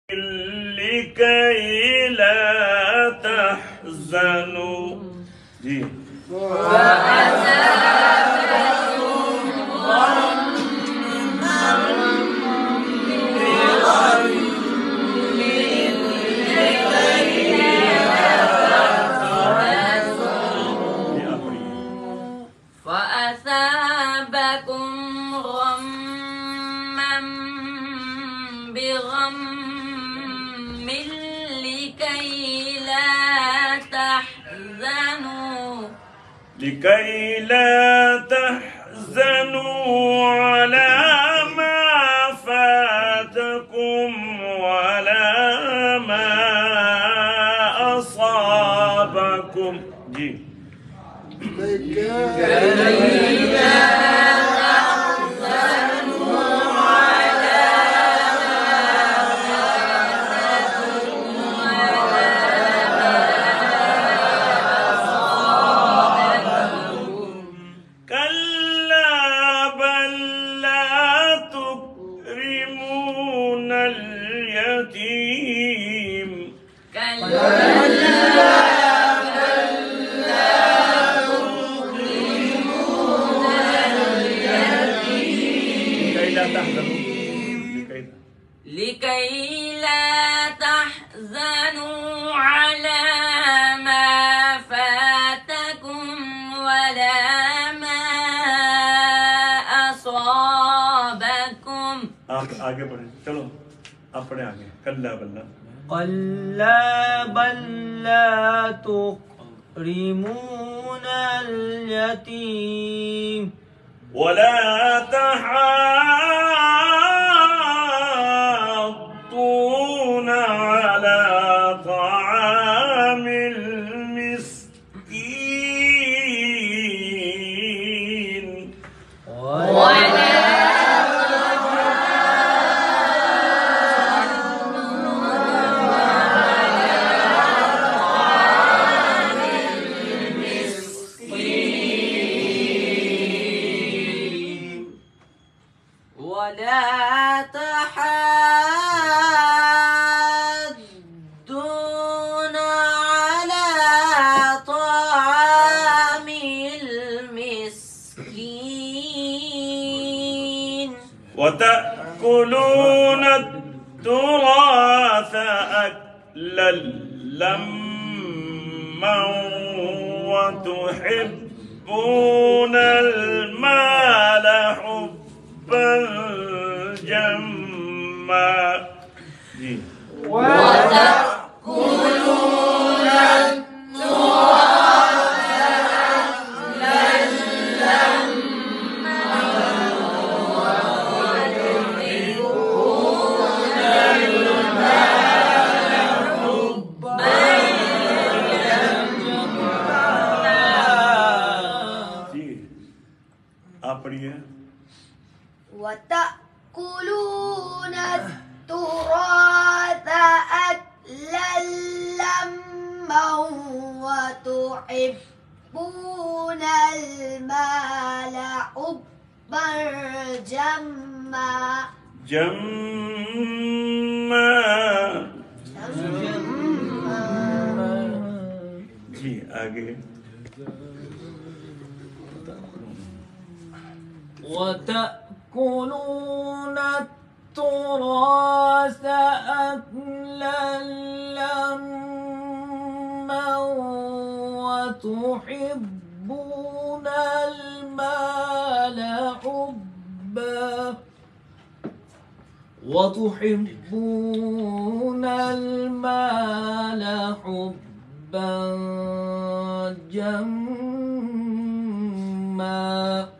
لكي لا تحزنوا جی فأثابكم غما بغم لكي لا تحزنوا على ما فاتكم ولا ما أصابكم جی لكي لا تحزنوا على ما فاتكم ولا ما أصابكم آگے بڑھیں چلو اپنے آگے کلا بلا كلا بل لا تكرمون اليتيم ولا تحاضون على طعام المسكين ولا تحاضون على طعام المسكين وتأكلون التراث أكلا لما وتحبون المال حبا جما جی وتأكلون آپ پڑھیے وتأكلون التراث أكلا لما وتحبون المال حبا جما جما جی آگے وتأكلون التراث أكلا لما وتحبون المال حبا جما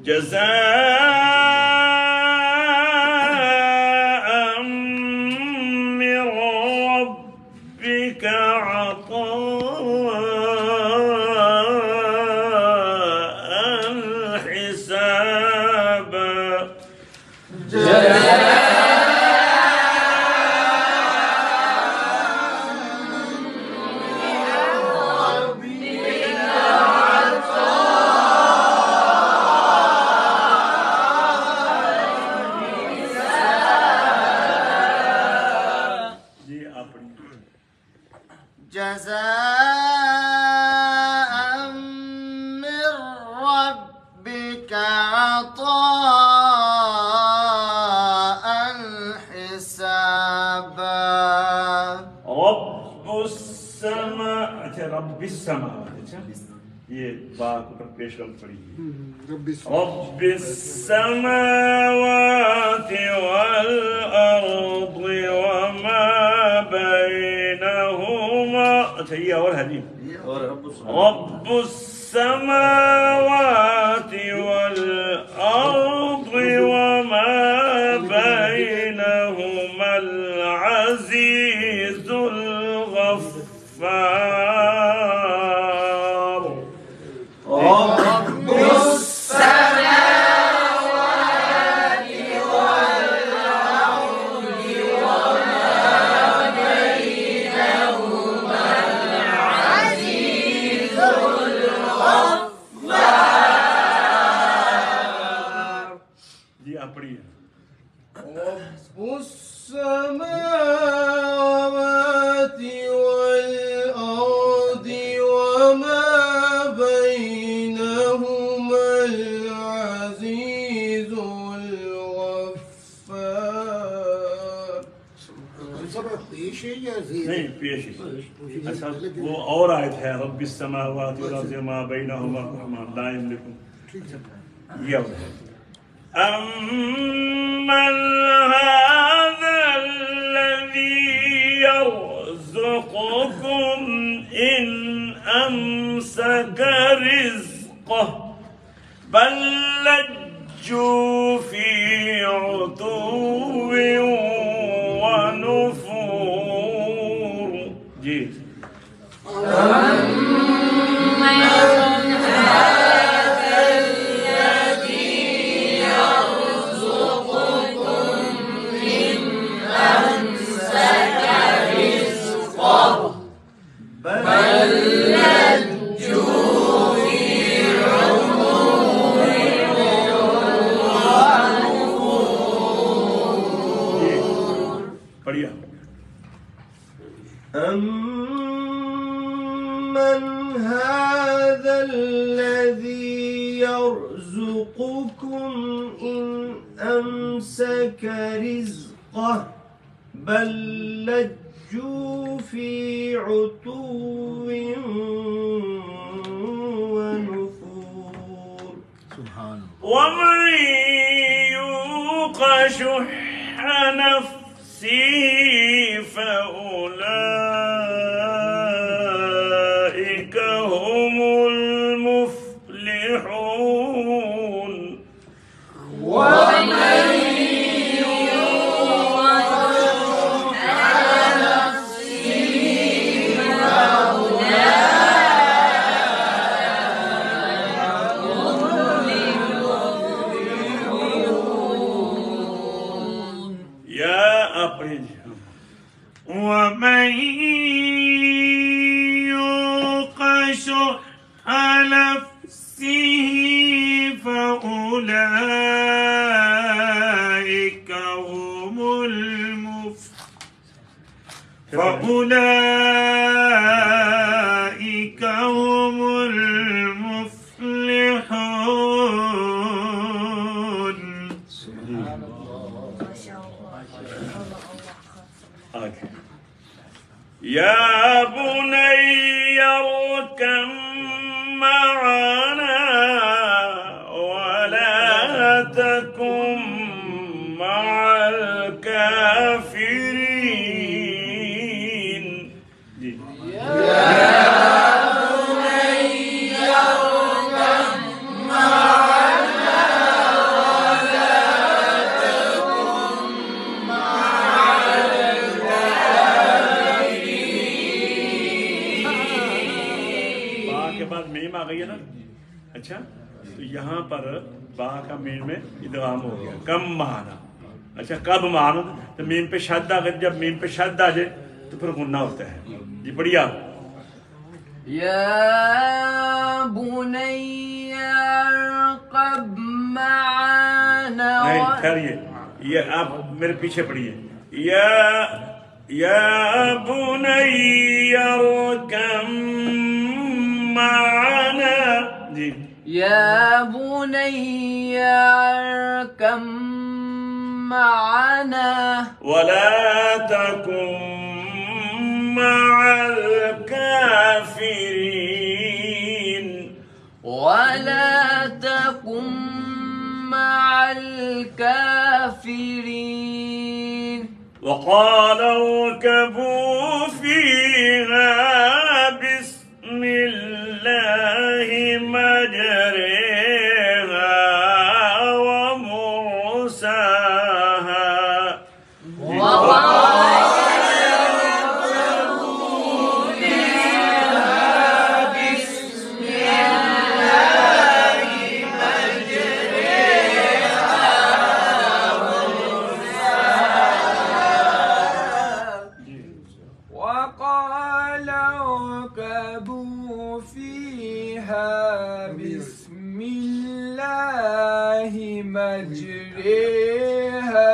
جزاء من ربك عطاء حسابا جزاء من ربك عطاء حسابا رب السماء अच्छा रब السماوات अच्छा ये बा को पेश कर पड़ी رب السماوات والأرض وما بينهما अच्छा ये और हदीस رب السماوات والأرض وما بينهما العزيز الغفار رب السماوات والأرض وما بينهما العزيز الغفار जी आप पढ़िए رب السماوات والأرض وما بينهما العزيز الغفار नहीं पेश अच्छा वो और आयत है रब السماوات والأرض وما بينهما الرحمن لا يملكون ये और है أمن هذا الذي يرزقكم إن أمسك رزقه بل لجوا في عتو ونفور जी बढ़िया أمن هذا الذي يرزقكم إن أمسك رزقه بل لجوا في عتو ونفور ومن يوق شح نفسه فأولئك هم المفلحون ومن يوق شح نفسه فأولئك هم المفلحون يا بني اركب معنا ولا تكن مع الكافرين आ गई है ना। अच्छा तो यहाँ पर बा का मीन में इदगाम हो गया कम माना। अच्छा कब माना तो मीन पे शद आ गए, जब मीन पे शद आ जाए तो फिर गुन्ना होता है जी। बढ़िया या बुनैया अर्कब माना। नहीं ठहरिए, ये आप मेरे पीछे पढ़िए। या बुनय्य अरकम माना जी या बुनय्या अरकम माना वला तकुम मअल काफिरीन वला तकुम मअल काफिरीन वक़ाल इरकबू फ़ीहा बिस्मिल्लाहि मजरेहा व मुरसाहा وقال اركبوا فيها بسم الله مجريها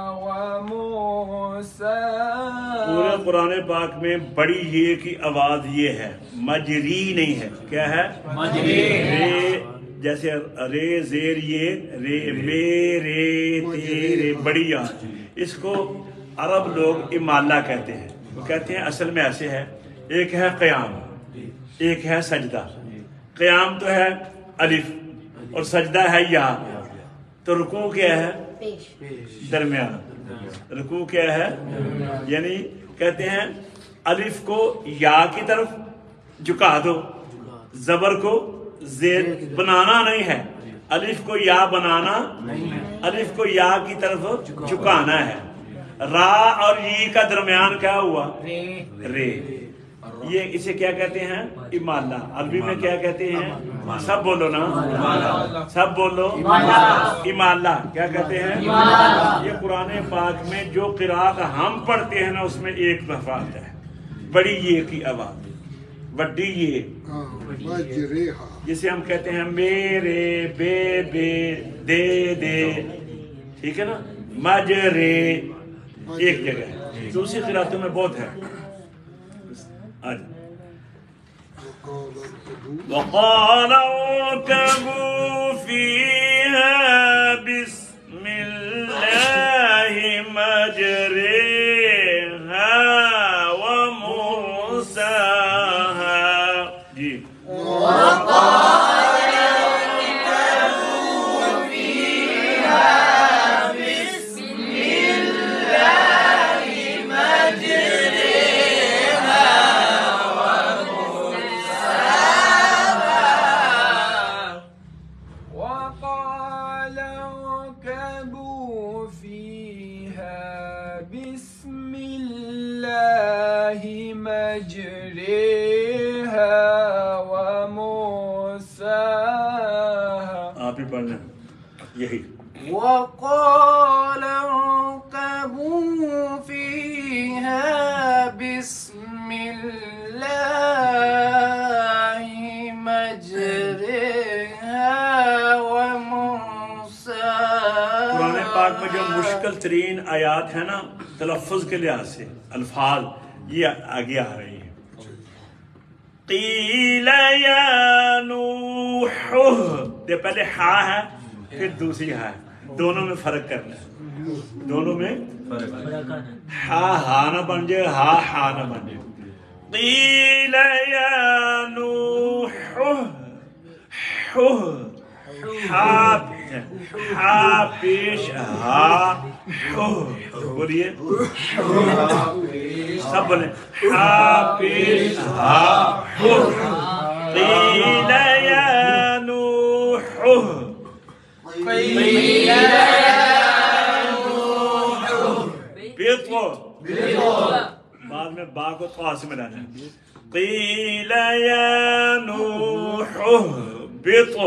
ومرساها पूरे कुरान पाक में बड़ी ये की आवाज ये है, मजरी नहीं है। क्या है? मजरी। रे जैसे रे जेर ये रे मे रे ते रे बड़ी आ, इसको अरब लोग इमाला कहते हैं। वो कहते हैं असल में ऐसे है, एक है क़याम, एक है सजदा। क़याम तो है अलिफ और सजदा है या। तो रुकू क्या है? दरमियान। रुकू क्या है? यानी कहते हैं अलिफ को या की तरफ झुका दो, जबर को जेर बनाना नहीं है, अलिफ को या बनाना, अलिफ को या की तरफ झुकाना है। रा और ई का दरमियान क्या हुआ? रे। ये इसे क्या कहते हैं? इमाला। अरबी में क्या कहते हैं? सब बोलो ना, सब बोलो इमाला। क्या कहते हैं? ये कुरान पाक में जो क़िरात हम पढ़ते हैं ना, उसमें एक लफ्ज़ है बड़ी ये की आवाज, बड़ी ये, जिसे हम कहते हैं मेरे बे बे दे दे, ठीक है ना? मजरे एक जगह है, दूसरी क़िरातों में बहुत है। वक़ाल इरकबू फ़ीहा बिस्मिल्लाहि मजरेहा व मुरसाहा जी। وقال اركبوا فيها بسم الله مجريها ومرساها आप ही पढ़ना यही। وقال اركبوا فيها بسم الله مجريها ومرساها। कुरान पाक में जो मुश्किल तरीन आयात है ना तलफ़्फ़ुज़ के लिहाज से, अल्फाज ये आगे आ रही है। क़ील या नूह, ये पहले हा है फिर दूसरी हा है, दोनों में फर्क करना है, दोनों में हा हा ना बन जाए, हा हा ना बन जाए। क़ील या नूह, हा पेश हा, बोलिए सब बोले हा पेश हा। क़ील या नूह, बाद में बा को तो से मिलाना है। क़ील या नूह बितो,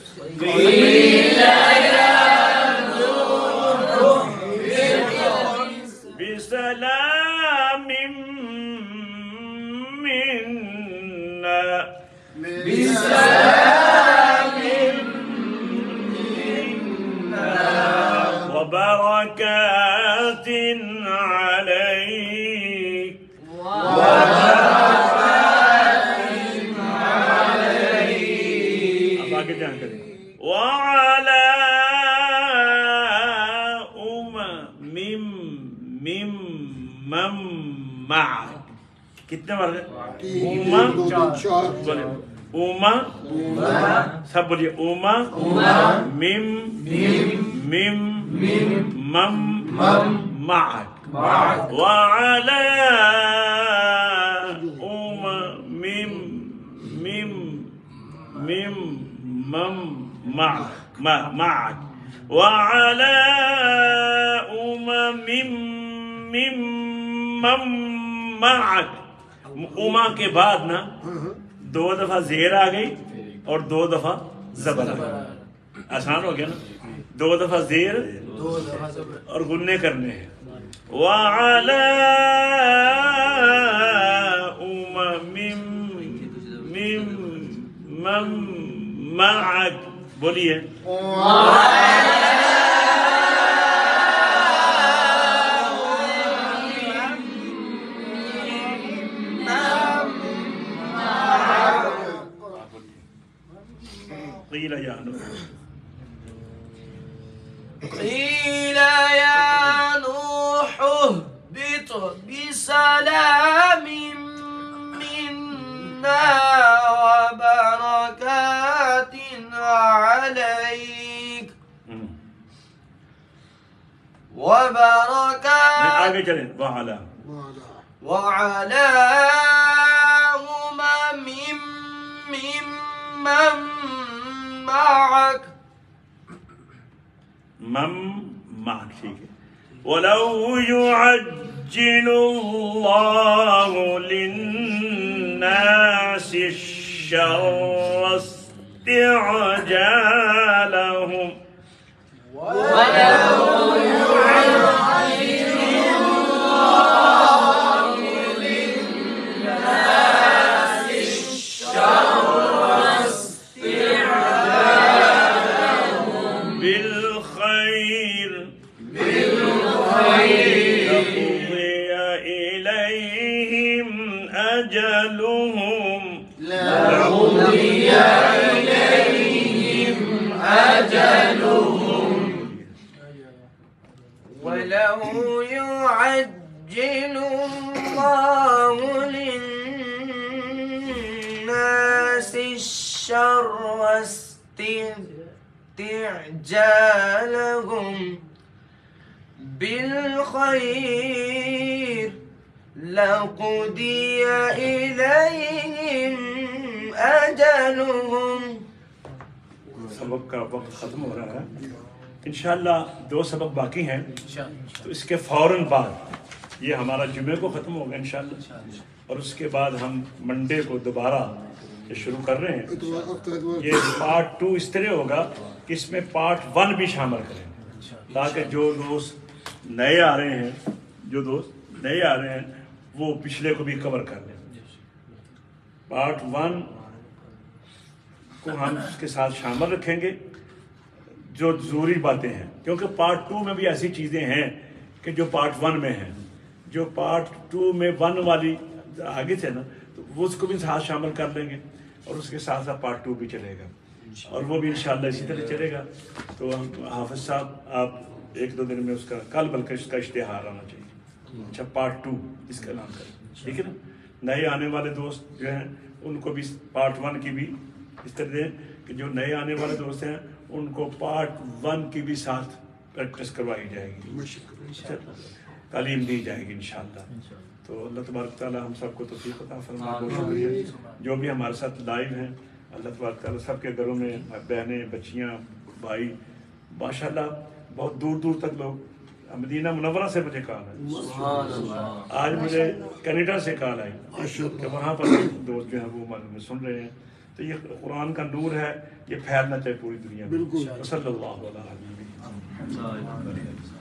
बिसलामिम मिन्ना, व बरकातिन अलैक, मम माक। कितने बार उमा बोले उमा सब बोलिए उमा मिम मिम मम माक वाला उमा मिम मिम मिम मम माक वाला उमा मिम मिम मम माक। उमा के बाद ना 2 दफा जेर आ गई और 2 दफा जबर आ गई। आसान हो गया ना, 2 दफा जेर और गुन्ने करने हैं। वाला उमा मिम मिम मम माक। बोलिए قيل يا نوح قيل يا نوح اهبط بسلام منا وبركات عليك आगे चलें وعلى أمم ممن معك मम माक। ठीक है। वलौ युअज्जिलुल्लाहु लिन्नासि श्शर्र इस्तिअजालहुम بالخير لقضي إليهم أجلهم ولو يعجل الله للناس الشر استعجالهم بالخير لقضي إليهم أجلهم। सबक का वक्त ख़त्म हो रहा है। इंशाअल्लाह 2 सबक बाकी हैं, तो इसके फ़ौरन बाद ये हमारा जुमे को ख़त्म होगा इंशाअल्लाह, और उसके बाद हम मंडे को दोबारा ये शुरू कर रहे हैं। ये पार्ट 2 इस तरह होगा कि इसमें पार्ट 1 भी शामिल करेंगे, ताकि जो दोस्त नए आ रहे हैं वो पिछले को भी कवर कर लें। पार्ट 1 को हम उसके साथ शामिल रखेंगे जो ज़रूरी बातें हैं, क्योंकि पार्ट 2 में भी ऐसी चीज़ें हैं कि जो पार्ट 1 में हैं। जो पार्ट 2 में 1 वाली आगे थे ना, तो वो उसको भी साथ शामिल कर लेंगे, और उसके साथ साथ पार्ट 2 भी चलेगा, और वो भी इंशाअल्लाह इसी तरह चलेगा। तो हम हाफिज़ साहब आप 1-2 दिन में उसका कल बल्कि इसका इश्तिहार आना चाहिए। अच्छा, पार्ट 2 इसका नाम करें, ठीक है ना। नए आने वाले दोस्त जो हैं उनको भी पार्ट 1 की भी इस तरह दें कि जो नए आने वाले दोस्त हैं उनको पार्ट 1 की भी साथ प्रैक्टिस करवाई जाएगी, तालीम दी जाएगी इंशाअल्लाह। तो अल्लाह तबारक तआला हम सबको तौफीक अता फरमाए। बहुत शुक्रिया जो भी हमारे साथ लाइव हैं। अल्लाह तबारक तआला सबके घरों में बहनें, बच्चियाँ, भाई, माशाअल्लाह बहुत दूर दूर तक लोग। मदीना मुनव्वरा से मुझे कॉल है, आज मुझे कनाडा से कॉल आई कि वहाँ पर दोस्त जो हैं वो मालूम सुन रहे हैं। तो ये कुरान का नूर है, ये फैलना चाहिए पूरी दुनिया में। बिल्कुल। सल्लल्लाहु अलैहि वसल्लम।